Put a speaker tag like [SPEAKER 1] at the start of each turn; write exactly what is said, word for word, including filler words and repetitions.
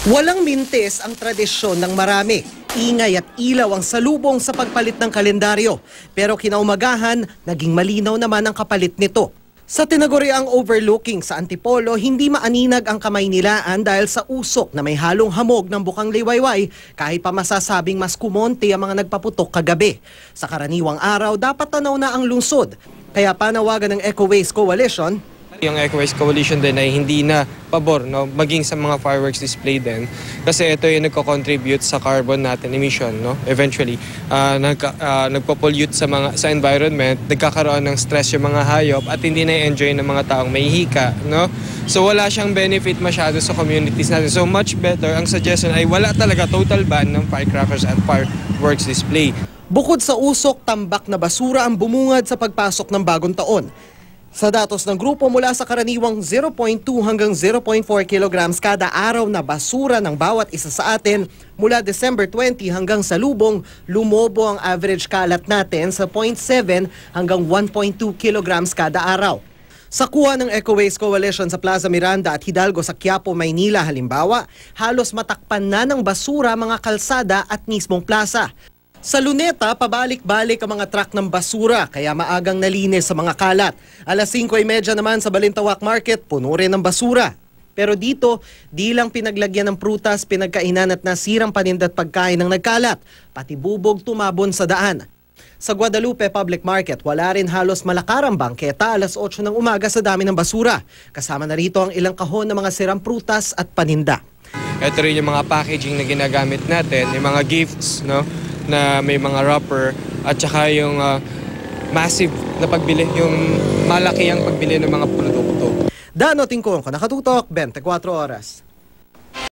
[SPEAKER 1] Walang mintis ang tradisyon ng marami. Ingay at ilaw ang salubong sa pagpalit ng kalendaryo. Pero kinaumagahan, naging malinaw naman ang kapalit nito. Sa tinaguriang overlooking sa Antipolo, hindi maaninag ang kamay nilaan dahil sa usok na may halong hamog ng bukang liwayway kahit pa masasabing mas kumonti ang mga nagpaputok kagabi. Sa karaniwang araw, dapat tanaw na ang lungsod. Kaya panawagan ng Eco Waste Coalition,
[SPEAKER 2] yung Eco Waste Coalition din ay hindi na pabor, no, maging sa mga fireworks display din kasi ito yung nagko-contribute sa carbon natin emission, no, eventually uh, nag, uh, nagpo-pollute sa mga sa environment, nagkakaroon ng stress yung mga hayop at hindi na-enjoy ng mga taong may hika, no, so wala siyang benefit masyado sa communities natin. So much better, ang suggestion ay wala talaga, total ban ng firecrackers at fireworks display.
[SPEAKER 1] Bukod sa usok, tambak na basura ang bumungad sa pagpasok ng bagong taon. Sa datos ng grupo, mula sa karaniwang zero point two hanggang zero point four kilograms kada araw na basura ng bawat isa sa atin, mula December twenty hanggang salubong, lumobo ang average kalat natin sa zero point seven hanggang one point two kilograms kada araw. Sa kuha ng Eco Waste Coalition sa Plaza Miranda at Hidalgo sa Quiapo, Maynila halimbawa, halos matakpan na ng basura mga kalsada at mismong plaza. Sa Luneta, pabalik-balik ang mga truck ng basura kaya maagang nalinis sa mga kalat. alas singko trenta naman sa Balintawak Market, puno rin ng basura. Pero dito, di lang pinaglagyan ng prutas, pinagkainan at nasirang paninda at pagkain ng nagkalat. Pati bubog tumabon sa daan. Sa Guadalupe Public Market, wala rin halos malakarang bangketa alas otso ng umaga sa dami ng basura. Kasama na rito ang ilang kahon ng mga sirang prutas at paninda.
[SPEAKER 2] Ito rin yung mga packaging na ginagamit natin, yung mga gifts, no, na may mga wrapper at saka yung uh, massive na pagbili, yung malaki ang pagbili ng mga produkto.
[SPEAKER 1] Dano Tingkong, Nakatutok, twenty-four oras.